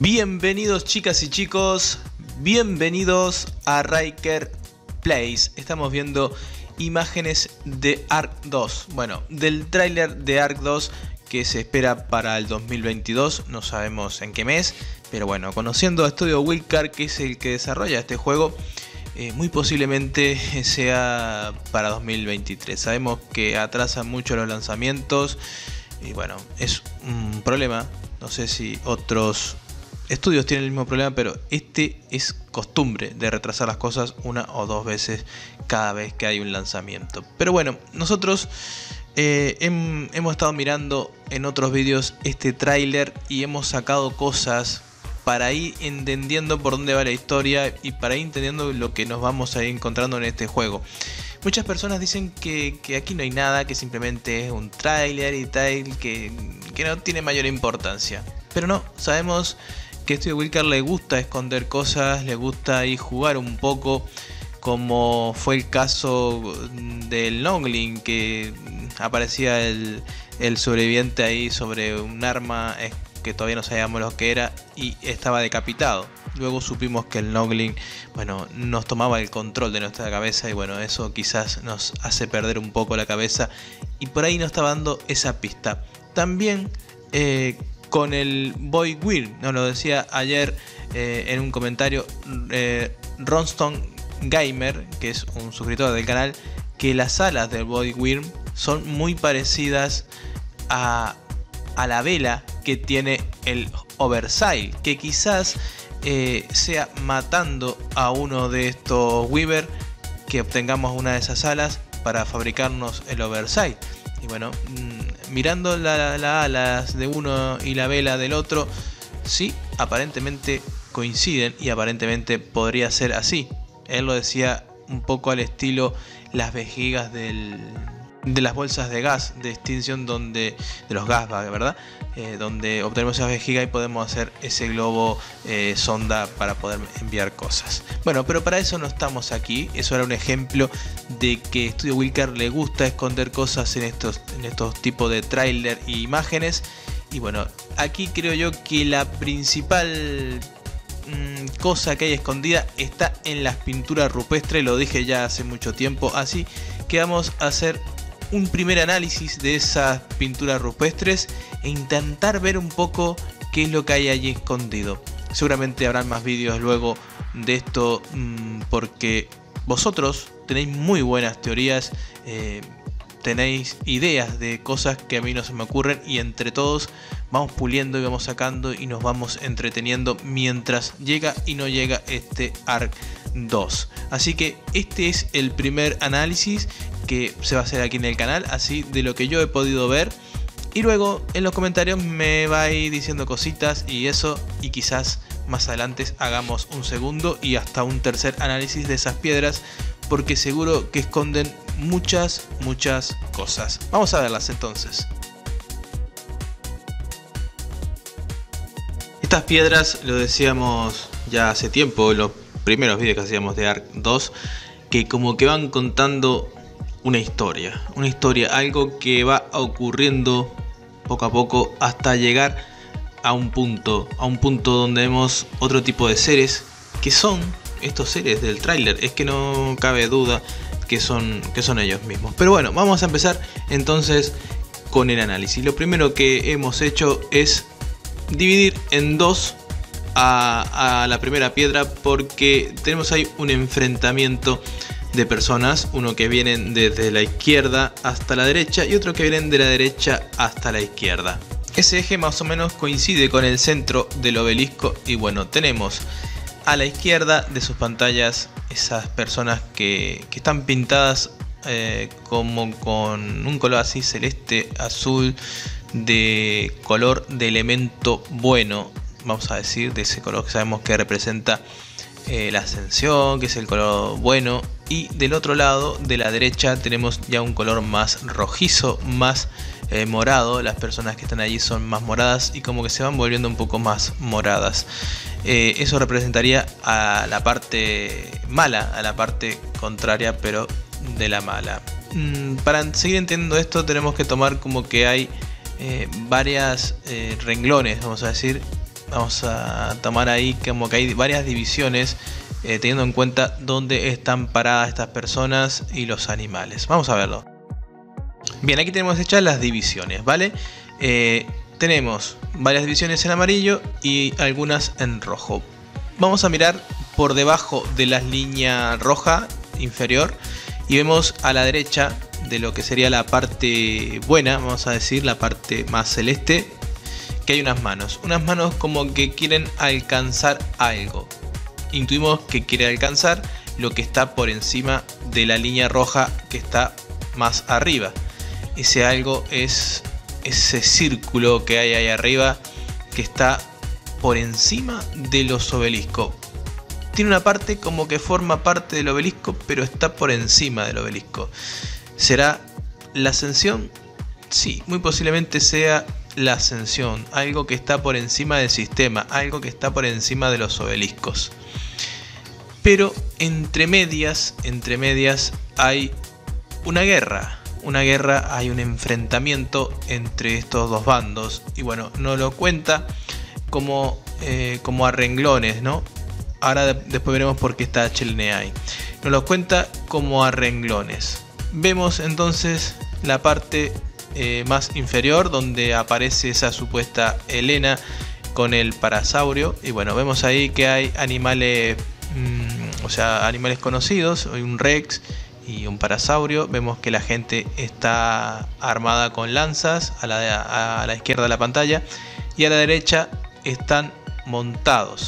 Bienvenidos chicas y chicos, bienvenidos a Ryker Plays. Estamos viendo imágenes de Ark 2, bueno, del tráiler de Ark 2 que se espera para el 2022, no sabemos en qué mes, pero bueno, conociendo a Studio Wildcard, que es el que desarrolla este juego, muy posiblemente sea para 2023. Sabemos que atrasan mucho los lanzamientos y bueno, es un problema. No sé si otros estudios tienen el mismo problema, pero este es costumbre de retrasar las cosas una o dos veces cada vez que hay un lanzamiento. Pero bueno, nosotros hemos estado mirando en otros vídeos este tráiler y hemos sacado cosas para ir entendiendo por dónde va la historia y para ir entendiendo lo que nos vamos a ir encontrando en este juego. Muchas personas dicen que aquí no hay nada, que simplemente es un tráiler y tal, que no tiene mayor importancia. Pero no, sabemos que a Studio Wildcard le gusta esconder cosas, le gusta ir jugar un poco, como fue el caso del Noglin, que aparecía el sobreviviente ahí sobre un arma que todavía no sabíamos lo que era y estaba decapitado. Luego supimos que el Noglin, bueno, nos tomaba el control de nuestra cabeza y bueno, eso quizás nos hace perder un poco la cabeza y por ahí nos está dando esa pista. También con el Void Wyrm, nos lo decía ayer en un comentario Ronston Gamer, que es un suscriptor del canal, que las alas del Void Wyrm son muy parecidas a la vela que tiene el Oversail, que quizás sea matando a uno de estos Weaver que obtengamos una de esas alas para fabricarnos el Oversail. Y bueno, mirando las alas de uno y la vela del otro, sí, aparentemente coinciden y aparentemente podría ser así. Él lo decía un poco al estilo las vejigas de las bolsas de gas de extinción, de los gasbags, ¿verdad? Donde obtenemos esa vejiga y podemos hacer ese globo sonda para poder enviar cosas. Bueno, pero para eso no estamos aquí. Eso era un ejemplo de que Studio Wildcard le gusta esconder cosas en estos tipos de tráiler y imágenes. Y bueno, aquí creo yo que la principal cosa que hay escondida está en las pinturas rupestres. Lo dije ya hace mucho tiempo, así que vamos a hacer un primer análisis de esas pinturas rupestres e intentar ver un poco qué es lo que hay allí escondido. Seguramente habrán más vídeos luego de esto porque vosotros tenéis muy buenas teorías, tenéis ideas de cosas que a mí no se me ocurren y entre todos vamos puliendo y vamos sacando y nos vamos entreteniendo mientras llega y no llega este Ark 2. Así que este es el primer análisis que se va a hacer aquí en el canal, así de lo que yo he podido ver, y luego en los comentarios me va a ir diciendo cositas y eso, y quizás más adelante hagamos un segundo y hasta un tercer análisis de esas piedras, porque seguro que esconden muchas cosas. Vamos a verlas entonces. Estas piedras, lo decíamos ya hace tiempo en los primeros vídeos que hacíamos de Ark 2, que como que van contando una historia, algo que va ocurriendo poco a poco hasta llegar a un punto donde vemos otro tipo de seres que son estos seres del tráiler. Es que no cabe duda que son ellos mismos. Pero bueno, vamos a empezar entonces con el análisis. Lo primero que hemos hecho es dividir en dos a la primera piedra, porque tenemos ahí un enfrentamiento de personas, uno que vienen desde la izquierda hasta la derecha y otro que vienen de la derecha hasta la izquierda. Ese eje más o menos coincide con el centro del obelisco y bueno, tenemos a la izquierda de sus pantallas esas personas que están pintadas como con un color así celeste, azul, de color de elemento bueno, vamos a decir, de ese color que sabemos que representa la ascensión, que es el color bueno. Y del otro lado, de la derecha, tenemos ya un color más rojizo, más morado. Las personas que están allí son más moradas y como que se van volviendo un poco más moradas. Eso representaría a la parte mala, a la parte contraria, pero de la mala. Para seguir entendiendo esto tenemos que tomar como que hay varias renglones, vamos a decir, Vamos a tomar ahí como que hay varias divisiones, teniendo en cuenta dónde están paradas estas personas y los animales. Vamos a verlo. Bien, aquí tenemos hechas las divisiones, ¿vale? Tenemos varias divisiones en amarillo y algunas en rojo. Vamos a mirar por debajo de la línea roja inferior y vemos a la derecha de lo que sería la parte buena, vamos a decir, la parte más celeste, que hay unas manos como que quieren alcanzar algo. Intuimos que quiere alcanzar lo que está por encima de la línea roja que está más arriba. Ese algo es ese círculo que hay ahí arriba que está por encima de los obeliscos. Tiene una parte como que forma parte del obelisco, pero está por encima del obelisco. ¿Será la ascensión? Sí, muy posiblemente sea la ascensión. Algo que está por encima del sistema, algo que está por encima de los obeliscos. Pero entre medias hay una guerra. Hay un enfrentamiento entre estos dos bandos. Y bueno, nos lo cuenta como a renglones, ¿no? Ahora después veremos por qué está HLNA ahí. Nos lo cuenta como a renglones. Vemos entonces la parte más inferior donde aparece esa supuesta Helena con el parasaurio. Y bueno, vemos ahí que hay animales, animales conocidos. Hay un Rex y un parasaurio. Vemos que la gente está armada con lanzas a la izquierda de la pantalla. Y a la derecha están montados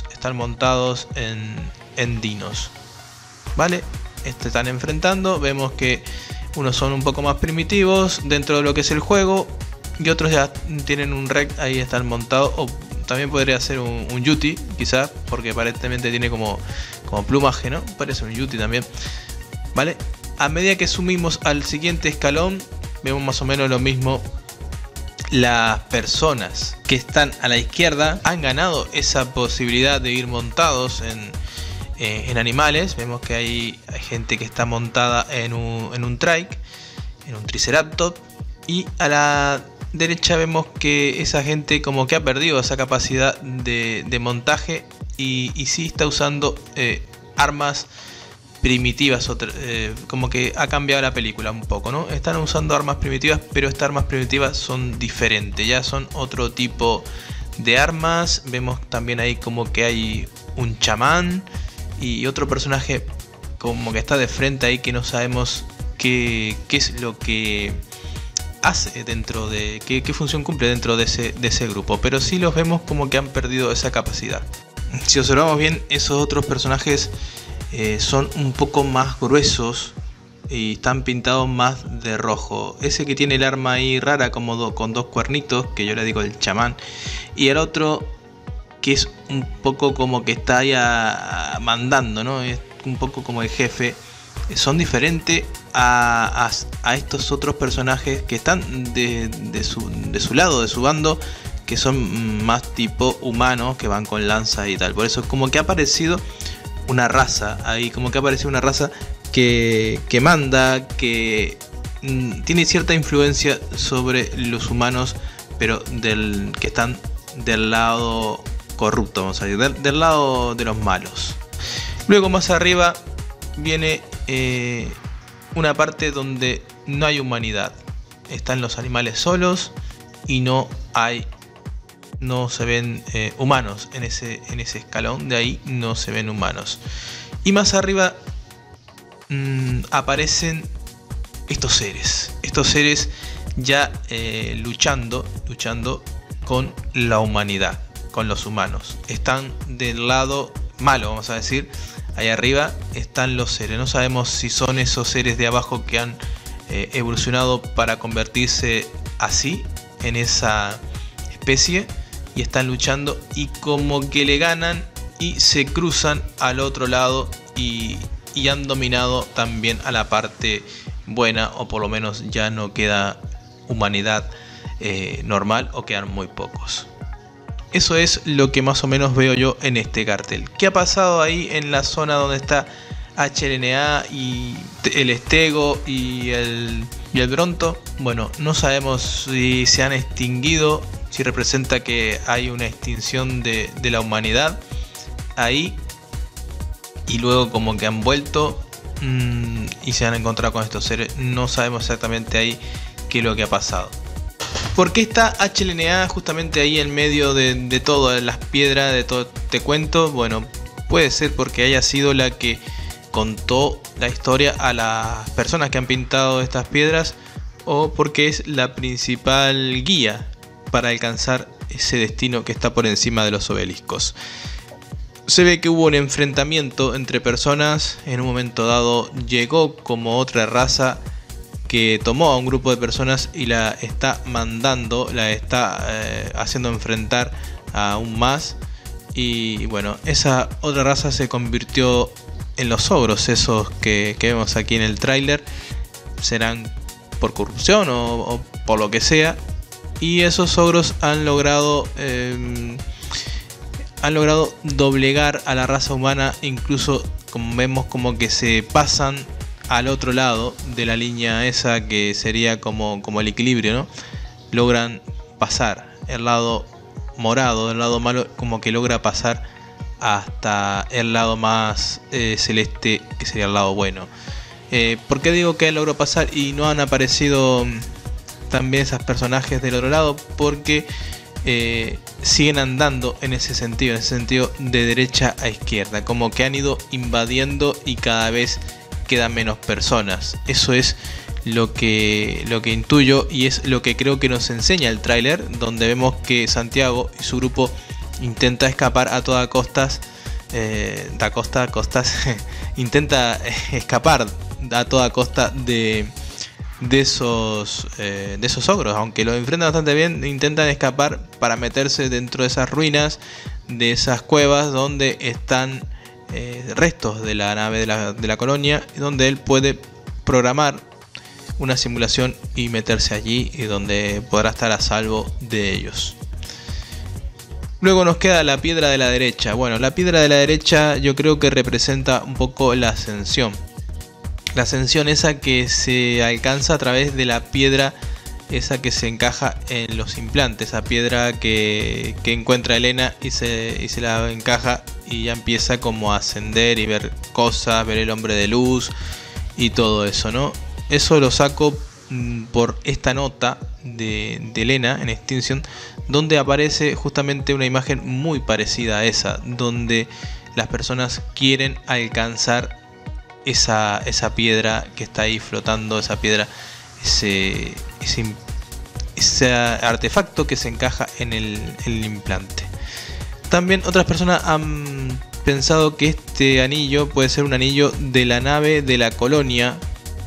en dinos, ¿vale? Están enfrentando. Vemos que unos son un poco más primitivos dentro de lo que es el juego y otros ya tienen un Rex, ahí están montados. O también podría ser un Yuti, quizás, porque aparentemente tiene como plumaje, ¿no? Parece un Yuti también, ¿vale? A medida que subimos al siguiente escalón, vemos más o menos lo mismo. Las personas que están a la izquierda han ganado esa posibilidad de ir montados en animales. Vemos que hay gente que está montada en un trike, en un triceratops. Y a la derecha vemos que esa gente como que ha perdido esa capacidad de montaje y sí está usando armas primitivas, como que ha cambiado la película un poco, ¿no? Están usando armas primitivas, pero estas armas primitivas son diferentes, ya son otro tipo de armas. Vemos también ahí como que hay un chamán y otro personaje como que está de frente ahí que no sabemos qué es lo que hace dentro de, qué función cumple dentro de ese grupo, pero sí los vemos como que han perdido esa capacidad. Si observamos bien, esos otros personajes son un poco más gruesos y están pintados más de rojo. Ese que tiene el arma ahí rara como con dos cuernitos, que yo le digo el chamán, y el otro que es un poco como que está ahí mandando, ¿no? Es un poco como el jefe. Son diferentes a estos otros personajes que están de su lado, de su bando, que son más tipo humanos, que van con lanza y tal. Por eso es como que ha aparecido una raza ahí, como que aparece una raza que manda, que tiene cierta influencia sobre los humanos, pero que están del lado corrupto, vamos a decir, del lado de los malos. Luego más arriba viene una parte donde no hay humanidad. Están los animales solos y no se ven humanos en ese escalón. De ahí no se ven humanos. Y más arriba aparecen estos seres ya luchando con la humanidad, con los humanos. Están del lado malo, vamos a decir. Ahí arriba están los seres. No sabemos si son esos seres de abajo que han evolucionado para convertirse así en esa especie y están luchando y como que le ganan y se cruzan al otro lado y han dominado también a la parte buena, o por lo menos ya no queda humanidad normal, o quedan muy pocos. Eso es lo que más o menos veo yo en este cartel. ¿Qué ha pasado ahí en la zona donde está HLNA y el Estego y el Bronto? Bueno, no sabemos si se han extinguido si representa que hay una extinción de la humanidad ahí, y luego como que han vuelto y se han encontrado con estos seres. No sabemos exactamente ahí qué es lo que ha pasado. ¿Por qué está HLNA justamente ahí en medio de todas las piedras, de todo este cuento? Bueno, puede ser porque haya sido la que contó la historia a las personas que han pintado estas piedras, o porque es la principal guía para alcanzar ese destino que está por encima de los obeliscos. Se ve que hubo un enfrentamiento entre personas. En un momento dado llegó como otra raza que tomó a un grupo de personas y la está mandando, la está haciendo enfrentar aún más. Y bueno, esa otra raza se convirtió en los ogros, esos que vemos aquí en el tráiler. Serán por corrupción o por lo que sea. Y esos ogros han logrado doblegar a la raza humana. Incluso como vemos, como que se pasan al otro lado de la línea esa que sería como el equilibrio, ¿no? Logran pasar el lado morado, el lado malo, como que logra pasar hasta el lado más celeste, que sería el lado bueno. ¿Por qué digo que logró pasar y no han aparecido también esos personajes del otro lado? Porque siguen andando en ese sentido de derecha a izquierda, como que han ido invadiendo y cada vez quedan menos personas. Eso es lo que intuyo, y es lo que creo que nos enseña el tráiler, donde vemos que Santiago y su grupo intenta escapar a toda costas, intenta escapar a toda costa de esos ogros. Aunque los enfrentan bastante bien, intentan escapar para meterse dentro de esas ruinas, de esas cuevas donde están restos de la nave de la colonia, donde él puede programar una simulación y meterse allí, y donde podrá estar a salvo de ellos. Luego nos queda la piedra de la derecha. Bueno, la piedra de la derecha yo creo que representa un poco la ascensión. La ascensión esa que se alcanza a través de la piedra esa que se encaja en los implantes. Esa piedra que encuentra Elena y se la encaja, y ya empieza como a ascender y ver cosas, ver el hombre de luz y todo eso, ¿no? Eso lo saco por esta nota de Elena en Extinction, donde aparece justamente una imagen muy parecida a esa, donde las personas quieren alcanzar esa piedra que está ahí flotando, esa piedra, ese artefacto que se encaja en el implante. También otras personas han pensado que este anillo puede ser un anillo de la nave de la colonia,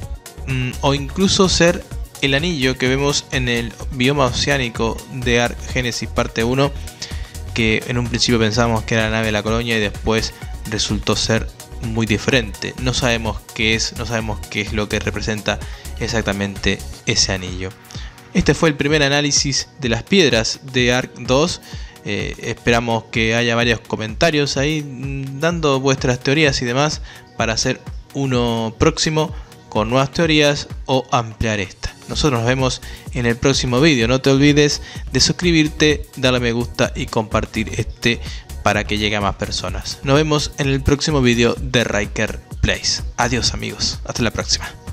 o incluso ser el anillo que vemos en el bioma oceánico de Ark Genesis parte 1, que en un principio pensábamos que era la nave de la colonia y después resultó ser muy diferente. No sabemos qué es, no sabemos qué es lo que representa exactamente ese anillo. Este fue el primer análisis de las piedras de Ark 2. Esperamos que haya varios comentarios ahí dando vuestras teorías y demás, para hacer uno próximo con nuevas teorías o ampliar esta. Nosotros nos vemos en el próximo vídeo. No te olvides de suscribirte, darle me gusta y compartir para que llegue a más personas. Nos vemos en el próximo vídeo de Ryker Plays. Adiós amigos, hasta la próxima.